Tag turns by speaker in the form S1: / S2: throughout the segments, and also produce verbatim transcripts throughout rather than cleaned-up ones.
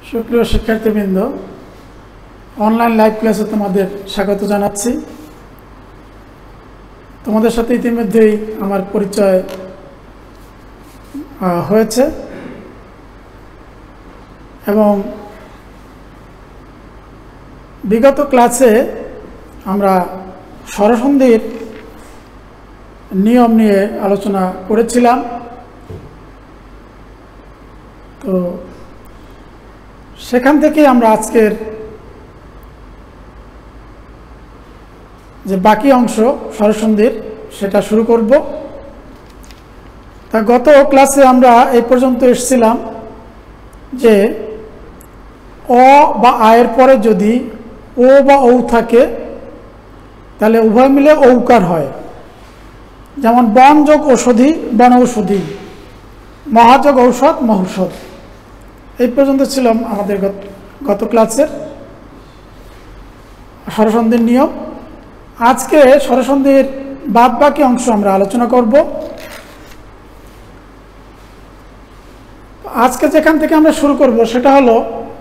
S1: সুপ্রিয় শিক্ষার্থীবৃন্দ, online live ক্লাসে তোমাদের স্বাগত জানাচ্ছি। তোমাদের সাথে ইতিমধ্যেই আমার পরিচয় হয়েছে এবং বিগত ক্লাসে আমরা স্বরসন্ধির নিয়ম নিয়ে আলোচনা করেছিলাম। তো সেখান থেকে আমরা আজকের যে বাকি অংশ স্বরসন্ধির সেটা শুরু করব। তা গত ক্লাসে আমরা এই পর্যন্ত এসেছিলাম যে অ বা আয়ের পরে যদি ও বা ঔ থাকে তাহলে উভয় মিলে ঔকার হয়। যেমন বন যোগ ঔষধি বনৌষধি, মহাযোগ ঔষধ মহৌষধ। এই পর্যন্ত ছিলাম আমাদের গত ক্লাসের স্বরসন্ধির নিয়ম। আজকে স্বরসন্ধির বাদ বাকি অংশ আমরা আলোচনা করব। আজকে যেখান থেকে আমরা শুরু করব সেটা হলো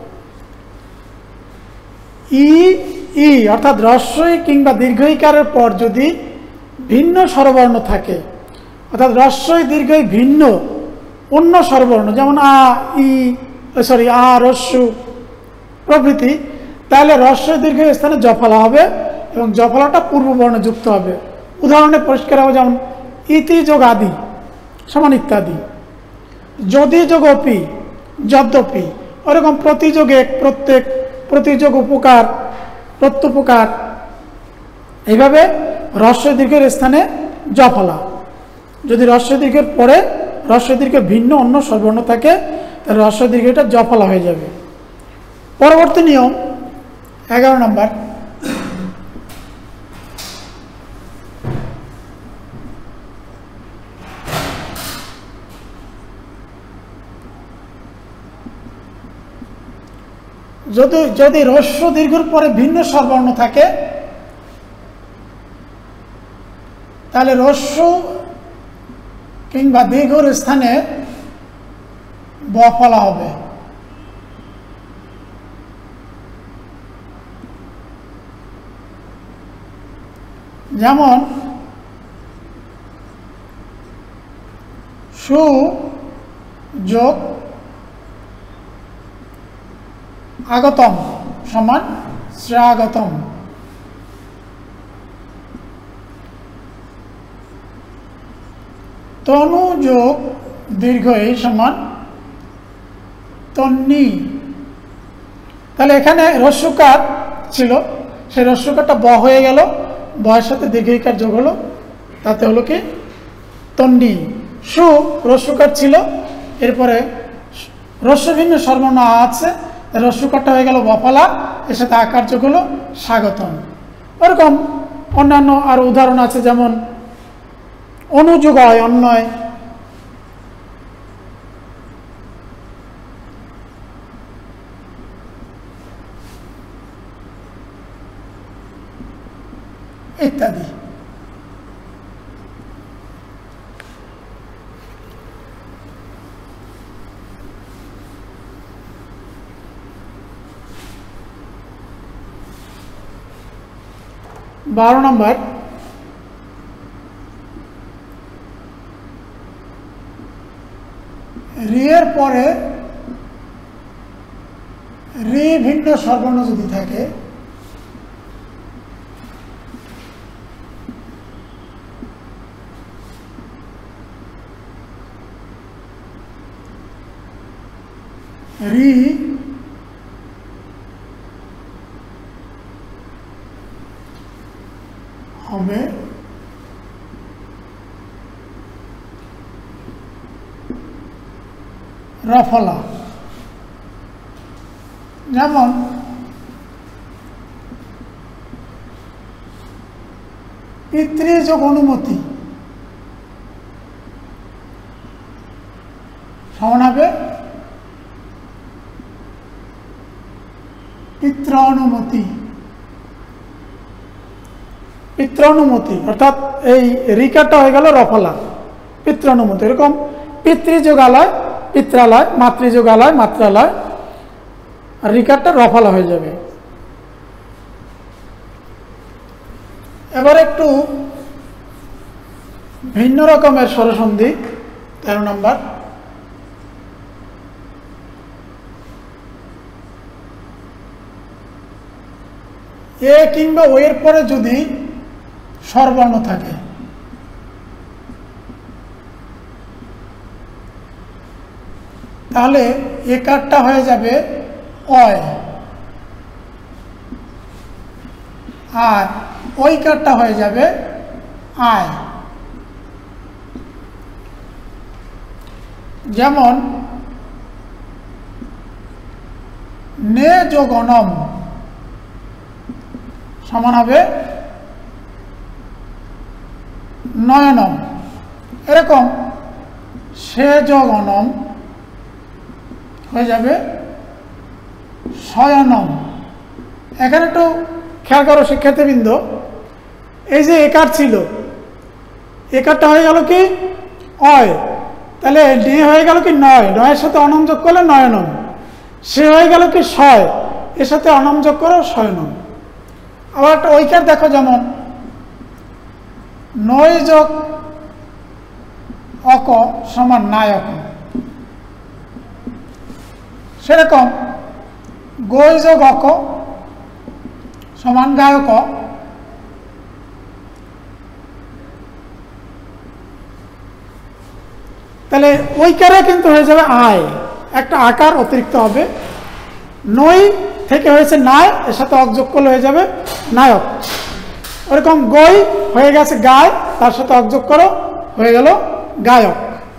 S1: ই ই অর্থাৎ হ্রস্বই কিংবা দীর্ঘইকারের পর যদি ভিন্ন স্বরবর্ণ থাকে, অর্থাৎ হ্রস্বই দীর্ঘই ভিন্ন অন্য স্বরবর্ণ, যেমন আ ই সরি আ রস্যু প্রভৃতি, তাহলে হ্রস্বই দীর্ঘ স্থানে জফলা হবে এবং জফলাটা পূর্ববর্ণে যুক্ত হবে। উদাহরণে পরিষ্কার হবে, যেমন ইতি যোগ আদি সমান ইত্যাদি, যদি যোগ অপি যদ্যপি, ওরকম প্রতিযোগে প্রত্যেক, প্রতিযোগ উপকার প্রত্যুপকার, এইভাবে হ্রস্ব দীর্ঘের স্থানে জফলা। যদি হ্রস্ব দীর্ঘের পরে হ্রস্ব দীর্ঘ ভিন্ন অন্য স্বরবর্ণ থাকে তাহলে হ্রস্ব দীর্ঘটা জফলা হয়ে যাবে। পরবর্তী নিয়ম এগারো নম্বর, যদি যদি হ্রস্ব দীর্ঘের পরে ভিন্ন স্বরবর্ণ থাকে তাহলে হ্রস্ব কিংবা দীর্ঘর স্থানে বফলা হবে। যেমন সু যোগ আগতম সমান শ্রাগতম, তনু যোগ দীর্ঘ এই সমান তন্নি। তাহলে এখানে হ্রস্বকার ছিল, সেই হ্রস্বকারটা ব হয়ে গেল, বয়ের সাথে দীর্ঘইকার যোগ হলো, তাতে হলো কি তন্নি। সু হ্রস্বকার ছিল, এরপরে হ্রস্ব ভিন্ন স্বরবর্ণ আছে, হ্রস্বকারটা হয়ে গেল বফলা, এর সাথে আকার যোগ হলো স্বাগতম। ওরকম অন্যান্য আরো উদাহরণ আছে, যেমন অনুযোগ হয় অন্যয়, ইত্যাদি। বারো নম্বর, রি এর পরে রি ভিন্ন স্বরবর্ণ যদি থাকে রি হবে রফলা। যেমন পিতৃযোগ অনুমতি সমান হবে পিতৃ অনুমতি। পিতৃ অনুমতি অর্থাৎ এই রিকাটা হয়ে গেল রফলা, পিতৃ অনুমতি। এরকম পিতৃযোগালয় পিত্রালয়, মাতৃযোগালয় মাত্রালয়, আর রিকারটা রফালা হয়ে যাবে। এবার একটু ভিন্ন রকমের স্বরসন্ধি, তেরো নম্বর। এ কিংবা ও এর পরে যদি স্বরবর্ণ থাকে, তাহলে এ কারটা হয়ে যাবে অয়, আর ওই কারটা হয়ে যাবে আয়। যেমন নে যোগ অনম সমান হবে নয়নম। এরকম সে যোগ অনম হয়ে যাবে শয়নম। এখানে একটু খেয়াল করো শিক্ষার্থীবৃন্দ, এই যে একার ছিল, একারটা হয়ে গেল কি অয়, তাহলে নে হয়ে গেল কি নয়, নয়ের সাথে অনম যোগ করলে নয়নম। সে হয়ে গেল কি শয়, এর সাথে অনম যোগ করো শয়নম। আবার একটা ঐকার দেখো, যেমন নয় যোগ অক সমান নায়ক, সেরকম গৈ যোগ অক সমান গায়ক। তাহলে ঐকারে কিন্তু হয়ে যাবে আয়, একটা আকার অতিরিক্ত হবে। নই থেকে হয়েছে নায়, এর সাথে অক যোগ করলে হয়ে যাবে নায়ক। ওরকম গই হয়ে গেছে গায়, তার সাথে অক যোগ করো হয়ে গেল গায়ক।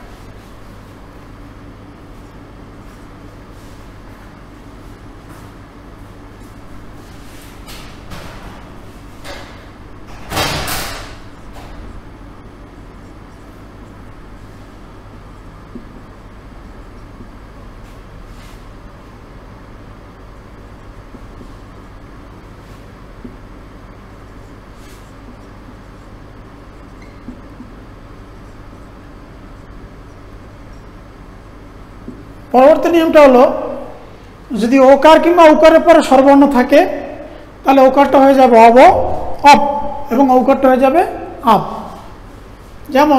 S1: পরবর্তী নিয়মটা হলো, যদি ওকার কিংবা ঔকারের পরে স্বরবর্ণ থাকে, তাহলে ওকারটা হয়ে যাবে অব অপ, এবং ঔকারটা হয়ে যাবে আপ। যেমন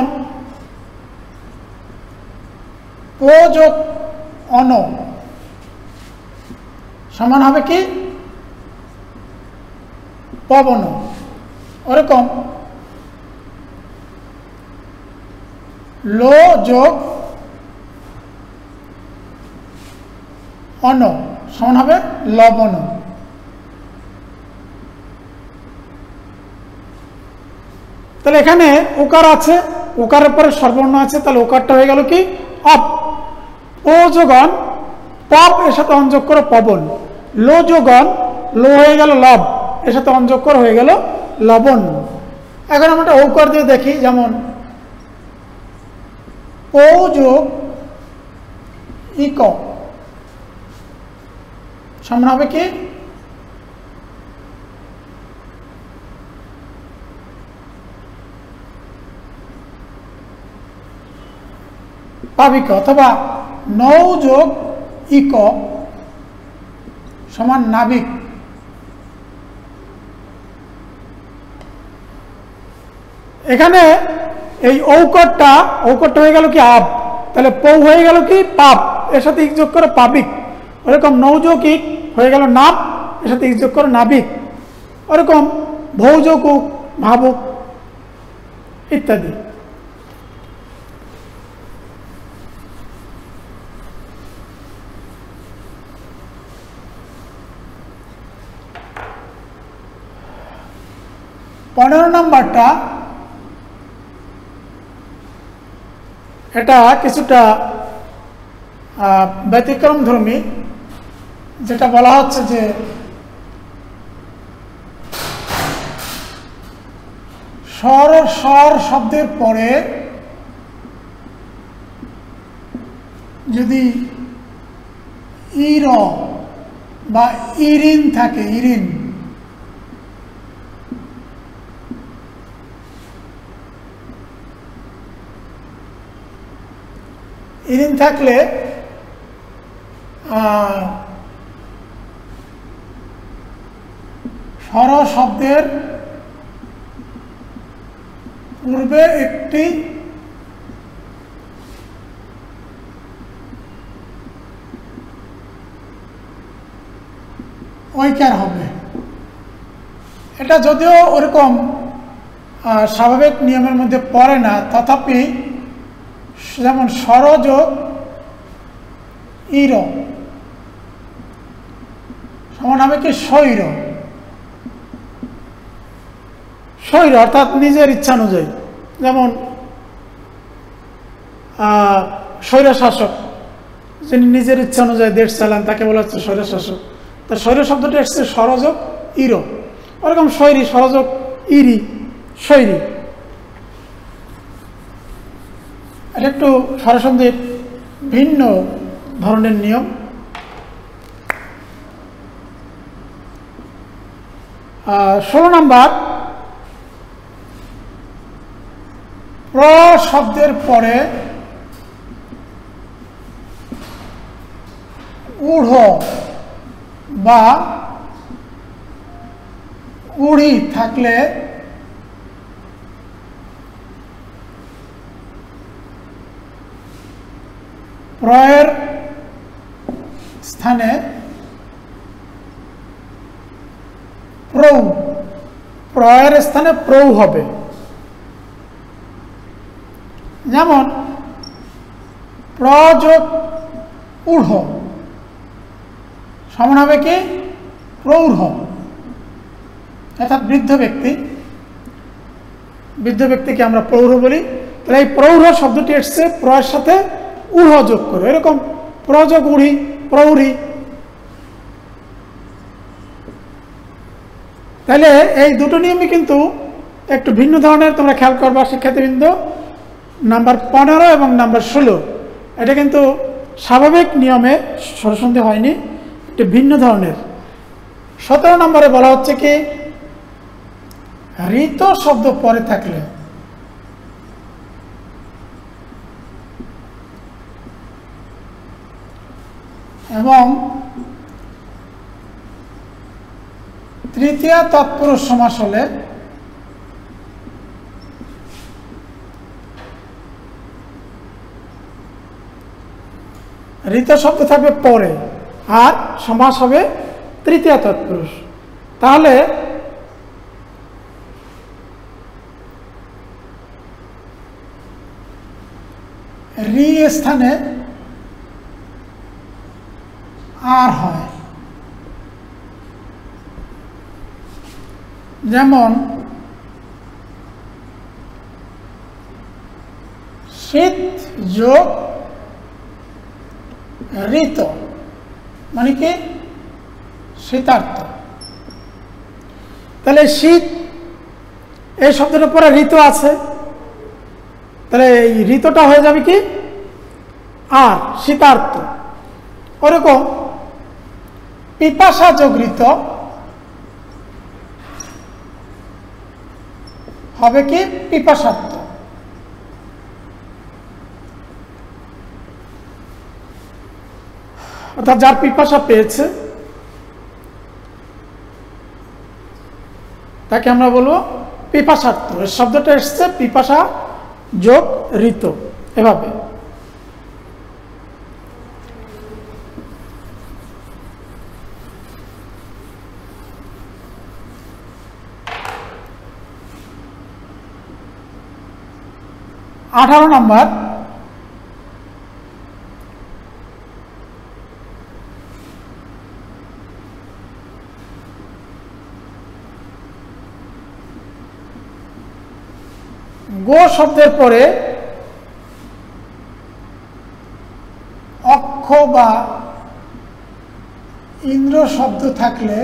S1: ও যোগ অন সমান হবে কি পবন। ওরকম লো যোগ অন সমান হবে লবণ। তাহলে এখানে উকার আছে, উকারের পরে স্বরবর্ণ আছে, তাহলে উকারটা হয়ে গেল কি অপ। ও যোগন পপ, এর সাথে অনযোগ করো পবন। লো যোগন লো হয়ে গেল লব, এর সাথে অনযোগ করো হয়ে গেল লবণ। এখন আমরা ঔকার দিয়ে দেখি, যেমন ও যোগ ইক সমান হবে কি পাবিক, অথবা নৌ যোগ ইক সমান নাবিক। এখানে এই ঔকরটা ঔকরটা হয়ে গেল কি আপ, তাহলে পৌ হয়ে গেল কি পাপ, এর সাথে ইক যোগ করে পাবিক। ওরকম নৌযোগ ইক হয়ে গেল নাপ, এর সাথে ইক যোগ করে নাবিক। ওরকম ভৌযোগ উক ভাবুক ইত্যাদি। পনেরো নম্বরটা, এটা কিছুটা ব্যতিক্রম ধর্মী, যেটা বলা হচ্ছে যে স্বর ও স্বর শব্দের পরে যদি ইর বা ইরিন থাকে, ইরিন, ইরিন থাকলে স্বর শব্দের পূর্বে একটি ঐকার হবে। এটা যদিও ওরকম স্বাভাবিক নিয়মের মধ্যে পড়ে না, তথাপি যেমন স্বরযোগ ইর সমান হবে কি স্বৈর, স্বৈর অর্থাৎ নিজের ইচ্ছা অনুযায়ী। যেমন স্বৈর শাসক, যিনি নিজের ইচ্ছা অনুযায়ী দেশ চালান তাকে বলা হচ্ছে স্বৈর শাসক। তার স্বৈর শব্দটি এসছে স্বরযোগ ইর, ওরকম স্বৈরী স্বরযোগ ইরি স্বৈরী। এটা একটু স্বরসন্ধির ভিন্ন ধরনের নিয়ম। ষোলো নম্বর, প্র শব্দের পরে ঊঢ় বা উড়ি থাকলে প্রয়ের স্থানে প্রৌ, প্রয়ের স্থানে প্রৌ হবে। যেমন প্রযোগ ঊঢ় সমান হবে কি প্রৌঢ়, অর্থাৎ বৃদ্ধ ব্যক্তি, বৃদ্ধ ব্যক্তিকে আমরা প্রৌঢ় বলি। তাহলে এই প্রৌঢ় শব্দটি এসছে প্রয়ের সাথে ঊঢ় যোগ করে, এরকম প্রযোগ উড়ি প্রৌঢ়ী। তাহলে এই দুটো নিয়মই কিন্তু একটু ভিন্ন ধরনের, তোমরা খেয়াল করবা শিক্ষার্থীবৃন্দ। নাম্বার পনেরো এবং নাম্বার ষোলো এটা কিন্তু স্বাভাবিক নিয়মে স্বরসন্ধি হয়নি, একটু ভিন্ন ধরনের। সতেরো নম্বরে বলা হচ্ছে কি ঋত শব্দ পরে থাকলে এবং তৃতীয় তৎপুরুষ সমাস হলে ঋত শব্দ থাকবে পরে আর সমাস হবে তৃতীয় তৎপুরুষ। তাহলে রি স্থানে আর হয়। যেমন শীত যোগ ঋত মানে কি শীতার্থ। তাহলে শীত এই শব্দটার পরে ঋতু আছে, তাহলে এই ঋতুটা হয়ে যাবে কি আর শীতার্থ। ওরকম পিপাসা যোগ ঋত হবে কি পিপাসার্থ। অর্থাৎ যার পিপাসা পেয়েছে তাকে আমরা বলবো পিপাসার্থ। এই শব্দটা এসছে পিপাসা যোগ ঋত এভাবে। আঠারো নম্বর, গো শব্দের পরে অক্ষ বা ইন্দ্র শব্দ থাকলে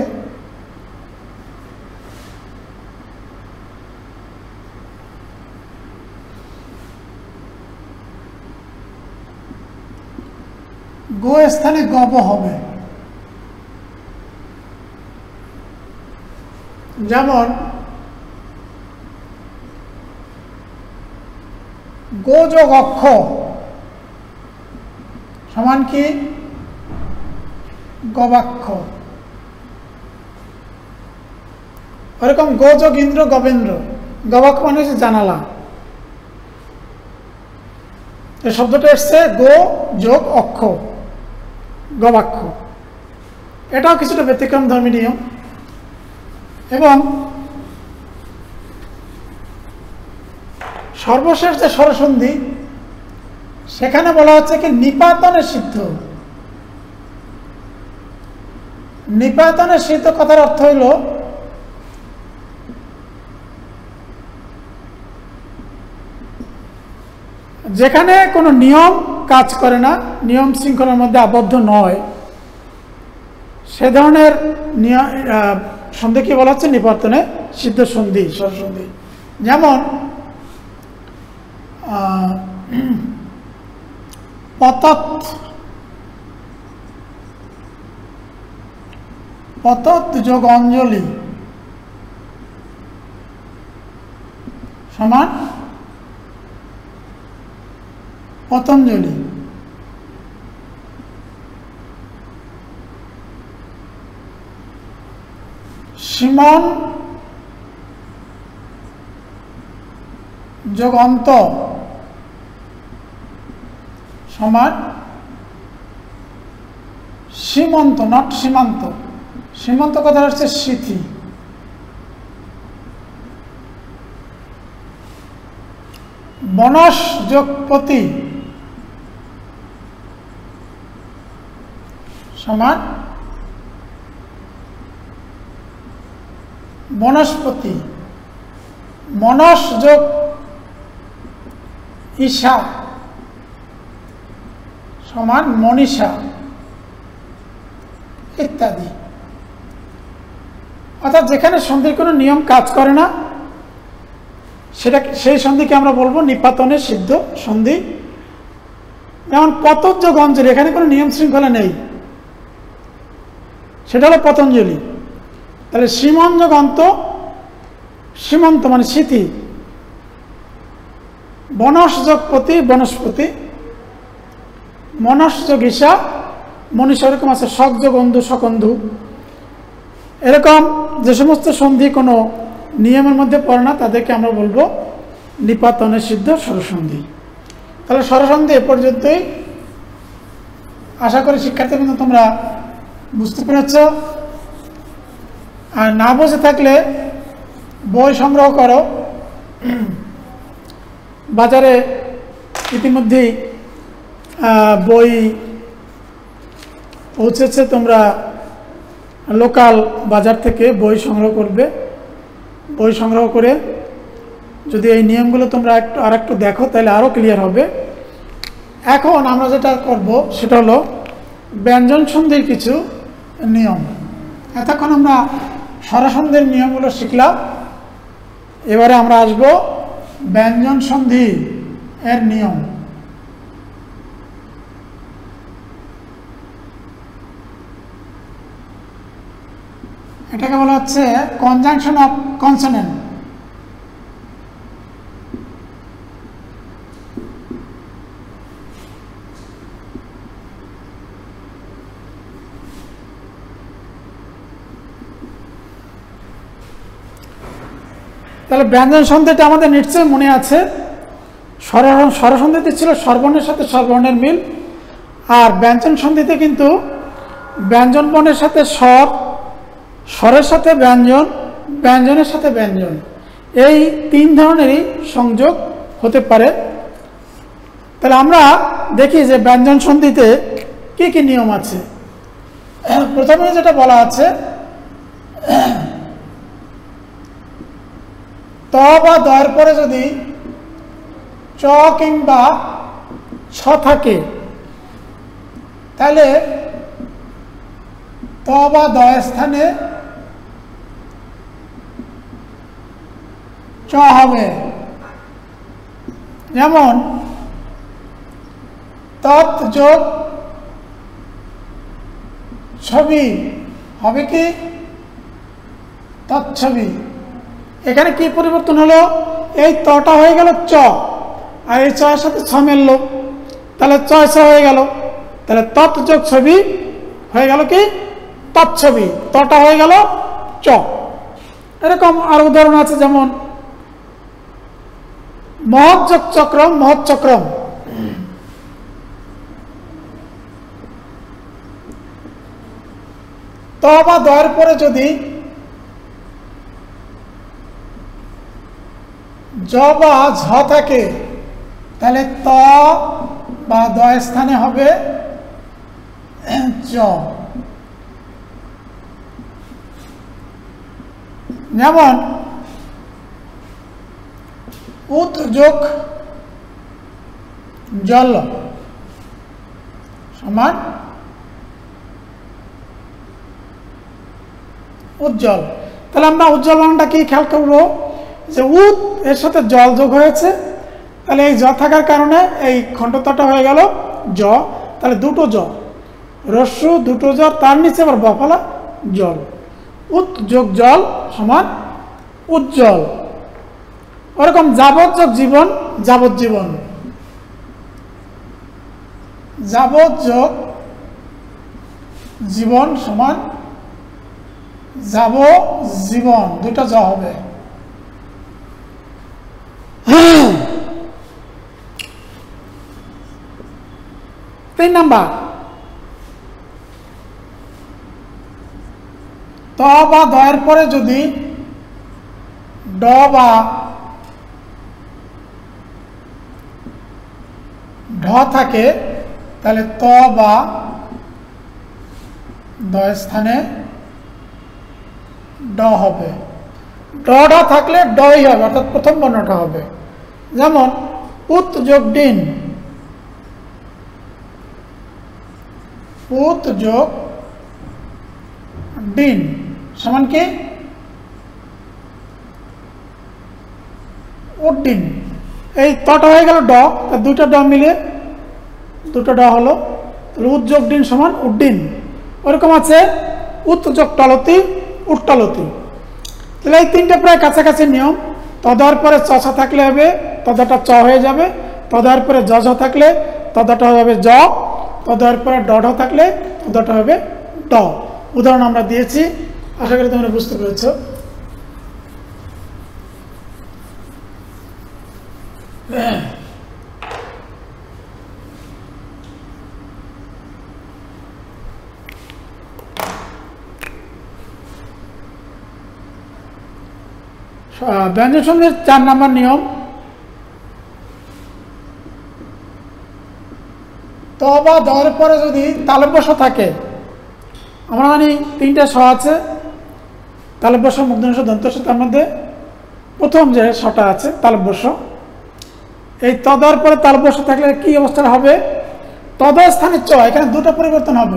S1: গো স্থানে গব হবে। যেমন গো যোগ অক্ষ সমান কি গবাক্ষ। ওরকম গো যোগ ইন্দ্র গবেন্দ্র, গবাক্ষ মানে হচ্ছে জানালা। এই শব্দটা এসছে গো যোগ অক্ষ, গবাক্ষ। এটাও কিছুটা ব্যতিক্রম ধর্মী নিয়ম। এবং সর্বশেষ যে স্বরসন্ধি, সেখানে বলা হচ্ছে কি নিপাতনে সিদ্ধ। নিপাতনে সিদ্ধ কথার অর্থ হইল যেখানে কোনো নিয়ম কাজ করে না, নিয়ম শৃঙ্খলার মধ্যে আবদ্ধ নয়, সে ধরনের সন্ধি কি বলা হচ্ছে নিপাতনে সিদ্ধ সন্ধি, স্বরসন্ধি। যেমন পতত, পতত যোগ অঞ্জলি সমান পতঞ্জলি। সিমন যোগ অন্ত সমান সীমন্ত, নট সীমান্ত। সীমন্ত কথা হচ্ছে সিথি। বনস যোগ পতি সমান বনস্পতি। মনস যোগ ঈশা সমান মনীষা ইত্যাদি। অর্থাৎ যেখানে সন্ধির কোনো নিয়ম কাজ করে না, সেটা সেই সন্ধিকে আমরা বলবো নিপাতনে সিদ্ধ সন্ধি। যেমন পতত যোগ অঞ্জলি, এখানে কোনো নিয়ম শৃঙ্খলা নেই, সেটা হলো পতঞ্জলি। তাহলে সীমন যোগ অন্ত, সীমন্ত মানে সিথি। বনস যোগ পতি বনস্পতি। মনস যোগ ঈশা মনীষা। এরকম আছে শক যোগ অন্ধু সকন্ধু। এরকম যে সমস্ত সন্ধি কোনো নিয়মের মধ্যে পড়ে না, তাদেরকে আমরা বলবো নিপাতনে সিদ্ধ স্বরসন্ধি। তাহলে স্বরসন্ধি এ পর্যন্তই। আশা করি শিক্ষার্থীবৃন্দ তোমরা বুঝতে পেরেছ। আর না বুঝে থাকলে বই সংগ্রহ করো, বাজারে ইতিমধ্যেই বই পৌঁছেছে। তোমরা লোকাল বাজার থেকে বই সংগ্রহ করবে। বই সংগ্রহ করে যদি এই নিয়মগুলো তোমরা একটু আর একটু দেখো, তাহলে আরও ক্লিয়ার হবে। এখন আমরা যেটা করব সেটা হলো ব্যঞ্জন সন্ধির কিছু নিয়ম। এতক্ষণ আমরা স্বরসন্ধির নিয়মগুলো শিখলাম। এবারে আমরা আসব ব্যঞ্জন সন্ধি এর নিয়ম। এটাকে বলা হচ্ছে কনজাংশন অফ কনসোনেন্ট। তাহলে ব্যঞ্জন সন্ধিটা আমাদের নিশ্চয়ই মনে আছে। স্বরসন্ধিতে ছিল স্বরবর্ণের সাথে স্বরবর্ণের মিল, আর ব্যঞ্জন সন্ধিতে কিন্তু ব্যঞ্জন বর্ণের সাথে স্বর, স্বরের সাথে ব্যঞ্জন, ব্যঞ্জনের সাথে ব্যঞ্জন, এই তিন ধরনেরই সংযোগ হতে পারে। তাহলে আমরা দেখি যে ব্যঞ্জন সন্ধিতে কি কি নিয়ম আছে। প্রথমে যেটা বলা আছে, ত বা দয়ের পরে যদি চ কিংবা ছ থাকে, তাহলে ত বা দয়ের স্থানে চ হবে। যেমন তৎ যোগ ছবি হবে কি তৎছবি। এখানে কি পরিবর্তন হলো, এই তটা হয়ে গেল চ, আর এই চয়ের সাথে ছ মিলল, তাহলে চয় ছ হয়ে গেল। তাহলে তৎ যোগ ছবি হয়ে গেল কি তৎছবি, তটা হয়ে গেল চ। এরকম আর উদাহরণ আছে, যেমন মহৎযোগ চক্রম মহৎ চক্রম। ত বা দয়ের পরে যদি জ বা ঝ থাকে তাহলে ত বা দয়ের স্থানে হবে জ। যেমন উত যোগ জল সমান উজ্জ্বল। তাহলে আমরা উজ্জ্বল বানানটা কি খেয়াল করবো, যে উত এর সাথে জল যোগ হয়েছে, তাহলে এই জ থাকার কারণে এই খণ্ডতটা হয়ে গেল জ। তাহলে দুটো জ, রস্যু দুটো জ, তার নিচে আবার বফলা জল, উত যোগ জল সমান উজ্জ্বল। ওরকম যাবৎ যোগ জীবন যাবজ্জীবন, যাবৎ যোগ জীবন সমান যাবজ্জীবন, দুইটা জ হবে। তিন নাম্বার, ত বা দয়ের পরে যদি ড বা ঢ থাকে তাহলে ত বা দয়ের স্থানে ড হবে। ড ঢ থাকলে ডই হবে, অর্থাৎ প্রথম বর্ণটা হবে। যেমন উত যোগ ডিন, উত যোগ ডিন সমান কি উড্ডিন। এই তটা হয়ে গেল ড, দুইটা ড মিলে দুটো ড হলো, উত যোগ ডিন সমান উড্ডিন। ওরকম আছে উত যোগ টলতি উট্টলতি। তাহলে এই তিনটে প্রায় কাছাকাছি নিয়ম। তদার পরে চষা থাকলে হবে তদাটা চ হয়ে যাবে, তদার পরে জজ থাকলে তদাটা হবে জ, তদার পরে ডঢ থাকলে তদাটা হবে ড। উদাহরণ আমরা দিয়েছি, আশা করি তোমরা বুঝতে পেরেছ। ব্যঞ্জন সন্ধির চার নাম্বার নিয়ম, ত বা দয়ের পরে যদি তালব্য থাকে, আমরা জানি তিনটা স আছে, তালব্য স মূর্ধন্য স দন্ত স, তার মধ্যে প্রথম যে সটা আছে তালব্য স। এই তদর পরে তালব্য স থাকলে কি অবস্থা হবে, তদ স্থানে চ, এখানে দুটো পরিবর্তন হবে।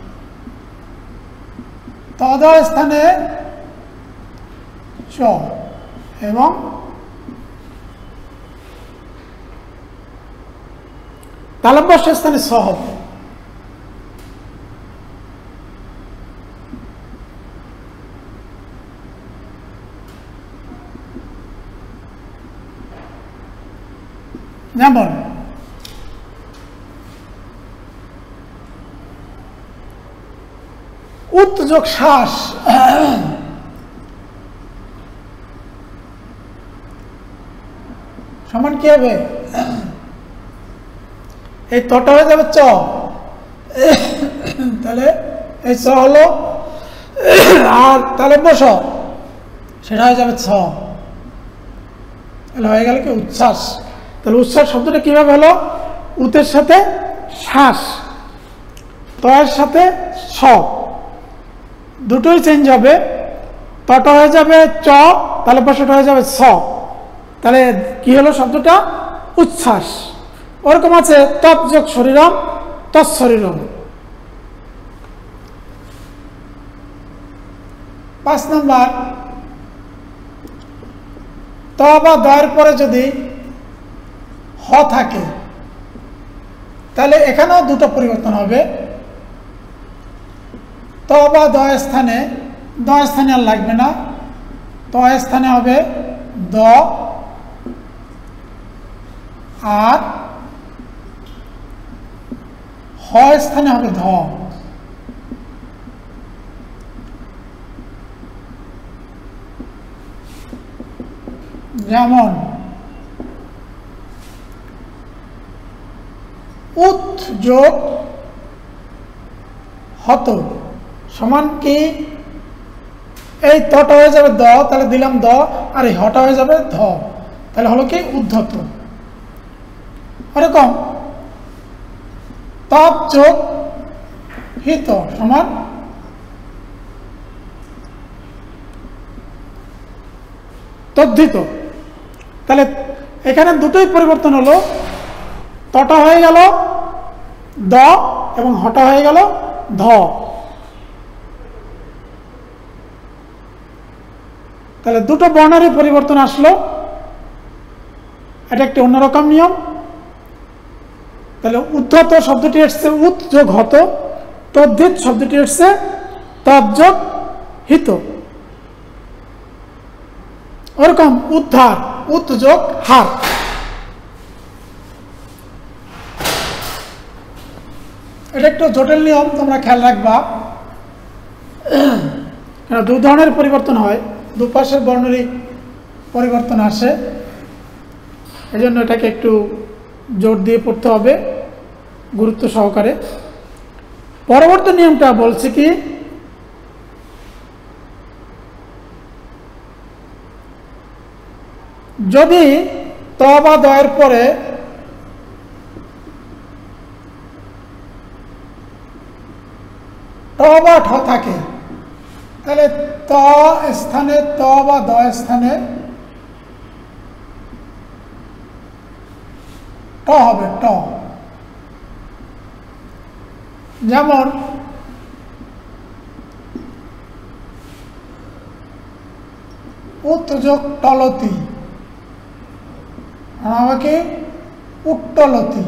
S1: তদ স্থানে চ এবং তালব্য স স্থানে স হবে। যেমন উত যোগ শ্বাস সমান কি হবে, এই তটা হয়ে যাবে চ, তাহলে এই চ হলো, আর তালব্য স সেটা হয়ে যাবে ছ, তাহলে হয়ে গেল কি উচ্ছ্বাস। তাহলে উচ্ছ্বাস শব্দটা কিভাবে হলো, উতের সাথে শ্বাস, তয়ের সাথে স, দুটোই চেঞ্জ হবে। তটা হয়ে যাবে চ, তাহলে বসটা হয়ে যাবে স, তাহলে কি হলো শব্দটা উচ্ছ্বাস। ওরকম আছে তৎ যোগ শরীরম তৎশরীরম। পাঁচ নম্বর, ত বা দয়ের পরে যদি হ থাকে তাহলে এখানেও দুটো পরিবর্তন হবে। ত বা দয় স্থানে, দয় স্থানে আর লাগবে না, তয় স্থানে হবে দ, আর হ স্থানে হবে ধ। যেমন উত যোগ হত সমান কি, এই তটা হয়ে যাবে দ, তাহলে দিলাম দ, আর এই হটা হয়ে যাবে ধ, তাহলে হলো কি উদ্ধত। এরকম তপ যোগ হিত সমান তদ্ধিত। তাহলে এখানে দুটোই পরিবর্তন হলো, তটা হয়ে গেল দ এবং হটা হয়ে গেল ধ। তাহলে দুটো বর্ণেরই পরিবর্তন আসলো, এটা একটি অন্যরকম নিয়ম। তাহলে উদ্ধত শব্দটি এসছে উত যোগ হত, তদ্ধিত শব্দটি এসছে তৎ যোগ হিত। ওরকম উদ্ধার উত যোগ হার। এটা একটু জটিল নিয়ম, তোমরা খেয়াল রাখবা। দু ধরনের পরিবর্তন হয়, দুপাশের বর্ণেরই পরিবর্তন আসে, এই জন্য এটাকে একটু জোর দিয়ে পড়তে হবে গুরুত্ব সহকারে। পরবর্তী নিয়মটা বলছে কি, যদি ত বা দয়ের পরে ট বা ঠ থাকে, তাহলে ত স্থানে ত বা দ স্থানে ট হবে ট। যেমন উত যোগ টলতি আমাকে উট্টলতি।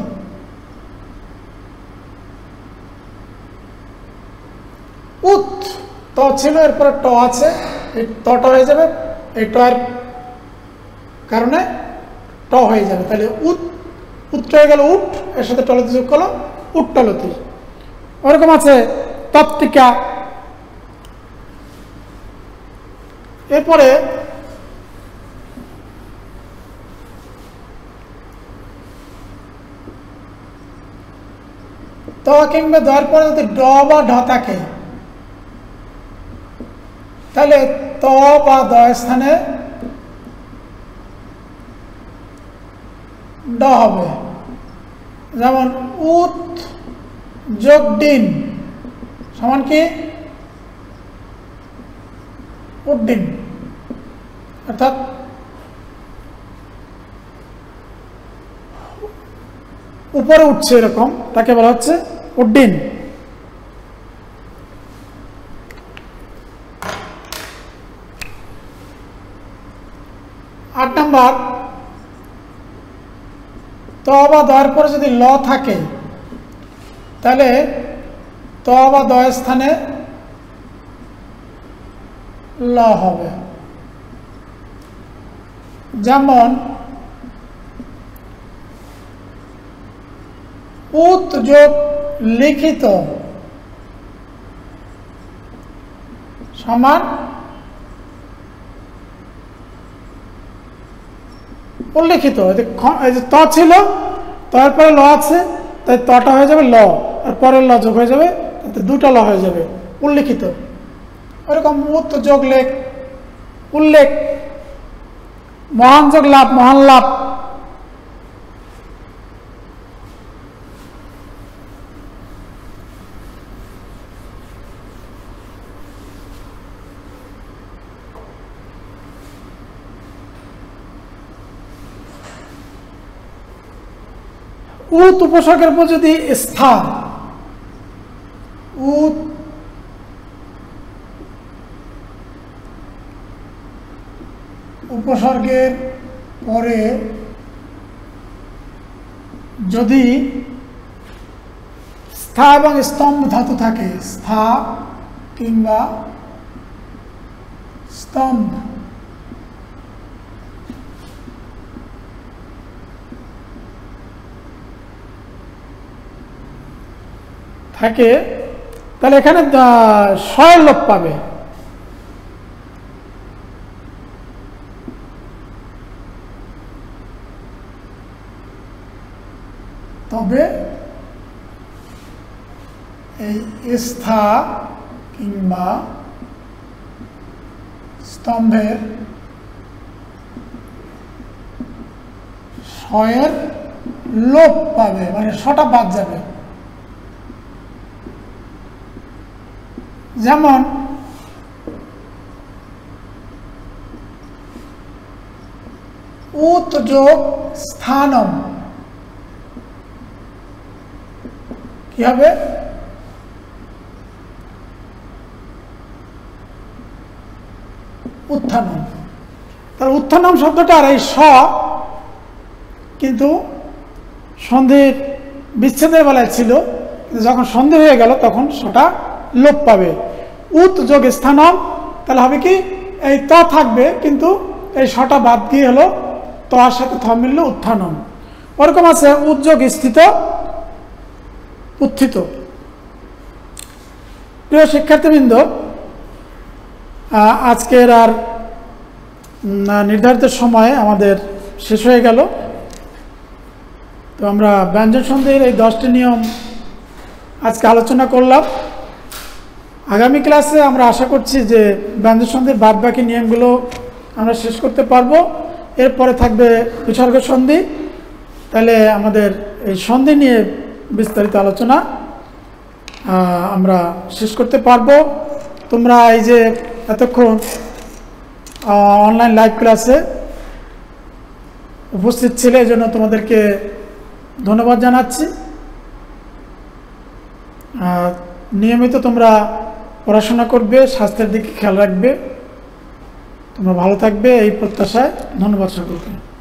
S1: উত ত ছিল, এরপরে ট আছে, এই তটা হয়ে যাবে, এই ট এর কারণে ট হয়ে যাবে, তাহলে উত উত হয়ে গেল উট, এর সাথে টলতি যোগ করলো উট্টলতি। ওরকম আছে তত্ত্বিকা। এরপরে ত কিংবা দর পরে যদি ড বা ঢ থাকে, তাহলে ত বা দ স্থানে ড হবে। যেমন উত যোগ ডিন সমান কি উড্ডিন, অর্থাৎ উপরে উঠছে এরকম, তাকে বলা হচ্ছে উড্ডিন। আট নম্বর, ত বা দয়ের পরে যদি ল থাকে, তাহলে ত বা দ স্থানে ল হবে। যেমন উত যোগ লিখিত সমান উল্লিখিত। এই যে ত ছিল, তারপরে ল আছে, তাই তটা হয়ে যাবে ল, আর পরের ল যোগ হয়ে যাবে, তাতে দুটো ল হয়ে যাবে উল্লিখিত। ওরকম উত যোগ লেখ উল্লেখ, মহান যোগ লাভ মহান লাভ। উত উপসর্গের পর যদি স্থান, উত উপসর্গের পরে যদি স্থা এবং স্তম্ভ ধাতু থাকে, স্থা কিংবা স্তম্ভ, থাকে, তাহলে এখানে স্বয়ের লোপ পাবে। স্থা কিংবা স্তম্ভের শয়ের লোপ পাবে, মানে শটা বাদ যাবে। যেমন উত যোগ স্থানম কি হবে? উত্থানম। তার উত্থানম শব্দটার এই স কিন্তু সন্ধির বিচ্ছেদের বেলায় ছিল, কিন্তু যখন সন্ধি হয়ে গেল তখন সেটা লোপ পাবে। উত যোগ স্থানম, তাহলে হবে কি এই ত থাকবে কিন্তু এই সটা বাদ গিয়ে হলো তর সাথে থ মিলল উত্থানম। ওরকম আছে উদ্যোগ স্থিত উত্থিত। প্রিয় শিক্ষার্থীবৃন্দ, আজকের আর নির্ধারিত সময় আমাদের শেষ হয়ে গেল। তো আমরা ব্যঞ্জন সন্ধির এই দশটি নিয়ম আজকে আলোচনা করলাম। আগামী ক্লাসে আমরা আশা করছি যে ব্যঞ্জন সন্ধির বাদ বাকি নিয়মগুলো আমরা শেষ করতে পারবো। এরপরে থাকবে বিসর্গ সন্ধি। তাহলে আমাদের এই সন্ধি নিয়ে বিস্তারিত আলোচনা আমরা শেষ করতে পারবো। তোমরা এই যে এতক্ষণ অনলাইন লাইভ ক্লাসে উপস্থিত ছিলে, এই জন্য তোমাদেরকে ধন্যবাদ জানাচ্ছি। নিয়মিত তোমরা পড়াশোনা করবে, স্বাস্থ্যের দিকে খেয়াল রাখবে, তোমরা ভালো থাকবে এই প্রত্যাশায়। ধন্যবাদ সকলকে।